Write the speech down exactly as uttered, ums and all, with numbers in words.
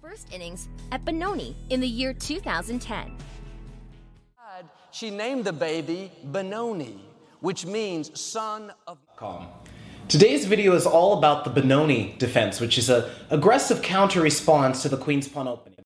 first innings at Benoni in the year two thousand ten. She named the baby Benoni, which means son of calm. Today's video is all about the Benoni defense, which is an aggressive counter-response to the Queen's Pawn opening.